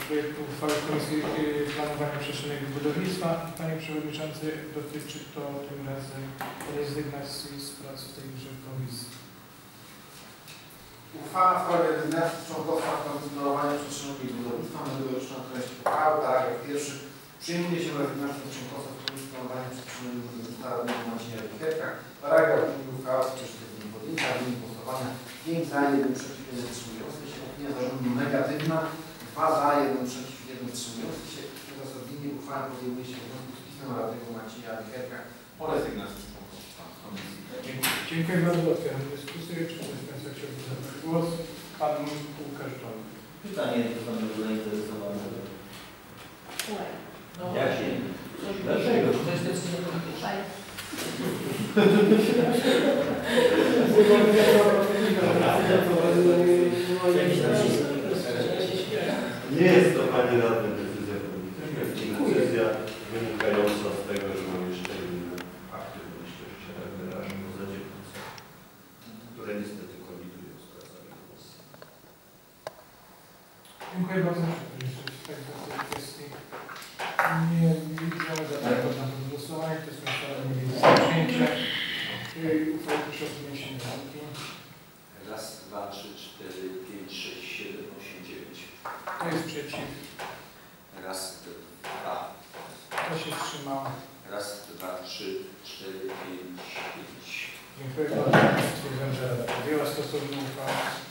projektu uchwały Komisji Planowania Przestrzennego i Budownictwa. Panie Przewodniczący, dotyczy to tym razem rezygnacji z pracy w tejże komisji. Uchwała w sprawie rezygnacji z członkostwa w Komisji Planowania Przestrzennego i Budownictwa. Merytoryczna treść uchwały. Paragraf pierwszy. Przyjmuje się rezygnację z członkostwa w Komisji Planowania Przestrzennego i Budownictwa radnego Macieja Wicherka. Paragraf drugi. Uchwała w sprawie podjęcia w wyniku głosowania 5 za, 1 przeciw, 1 wstrzymujący się. Opinia zarządu negatywna. 2 za, 1 przeciw, 1 wstrzymujący się. Uzasadnienie uchwały podejmuje się wniosku z pismem radnego Macieja Wicherka o rezygnacji z członkostwa w komisji. Dziękuję bardzo. Otwieram dyskusję. Czy ktoś z Państwa chciałby zabrać głos? Pan Łukasz Czarny. Pytanie do Pana zainteresowanego. No, Jakie? dlaczego? To jest decyzja polityczna. Nie jest to, Panie Radny, decyzja polityczna. Decyzja wynikająca z tego, że mam jeszcze inne aktywności o charakterze poza które niestety kolidują z pracami komisji. Dziękuję bardzo. W tej kwestii nie widzę żadnego na głosowania. To jest myślane przyjęcie. Uchwały proszę o podniesienie ręki. Raz, 2, 3, 4, 5, 6, 7, 8, 9. Kto jest przeciw? Raz, 2. Kto się wstrzymał? Raz, 2, 3, 4, 5, 5. Dziękuję bardzo. Stwierdzam, że podjęła stosowną uchwałę.